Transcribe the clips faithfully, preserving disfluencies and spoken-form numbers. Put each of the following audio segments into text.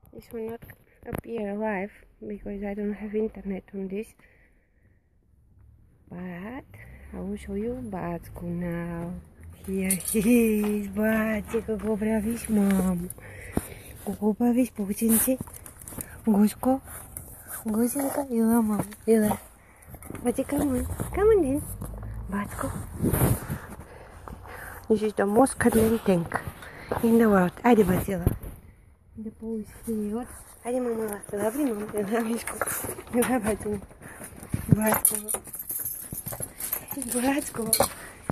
This will not appear live because I don't have internet on this. But I will show you Batsko now. Here he is, Batsko, kako praviš, mamo? Kako praviš, poučenci? Guško? Gušenka? Ila, mamo, ila. Batsko, come on, come on then. Batsko. This is the most cuddling tank in the world. Adi, Batila. The pool is here. Adi, mama, lovely, mama. You have Batsko. Batsko. Batsko.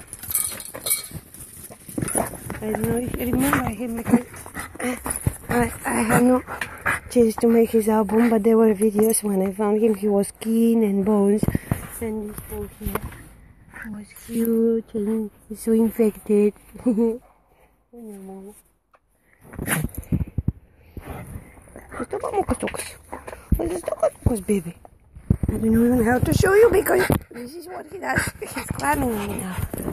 I don't know if you remember him because I, I have no chance to make his album, but there were videos when I found him. He was skin and bones, and this bone here was huge and so infected. Baby. I don't know even how to show you because this is what he does. He's climbing on me now.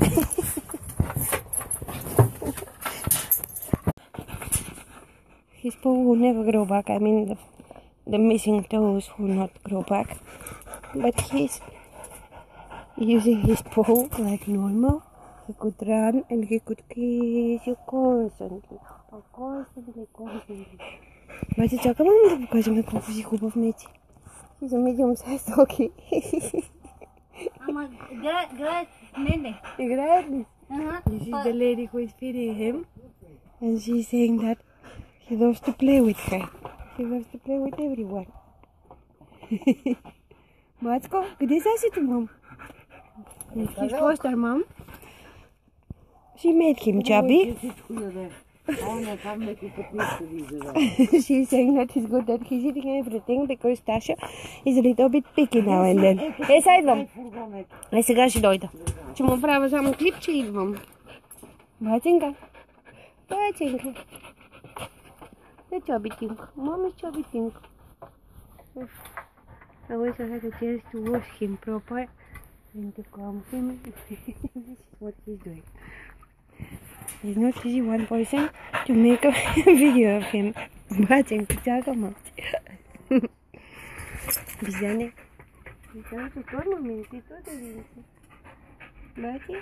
His paw will never grow back. I mean, the, the missing toes will not grow back. But he's using his paw like normal. He could run and he could kiss you constantly. Oh, constantly, constantly. But it's okay, mama, because I'm going to see He's a medium-sized doggy. Mama, gratis, nene. Gratis. Uh-huh. This is the lady who is feeding him. And she's saying that he loves to play with her. He loves to play with everyone. Batsko, где сосед, mom? His foster mom. She made him chubby. She's saying that it's good that he's eating everything because Tasha is a little bit picky now and then. Hey, side them. Hey, сега ще дойда. Ще му правя само клип, че идвам. Батинка. Батинка. Hey, chubby thing. Mom is chubby thing. I wish I had a chance to wash him proper and to comb him. This is what he's doing. It's not easy one person to make a video of him. Батенька, тяга мать. Бизяне. Бизяне, tu torno minti, tu te vinci. Bati.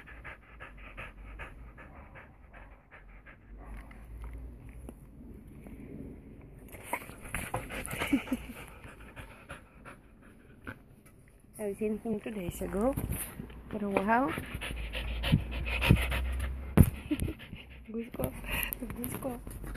I've seen him two days ago for a while. Guško, Guško.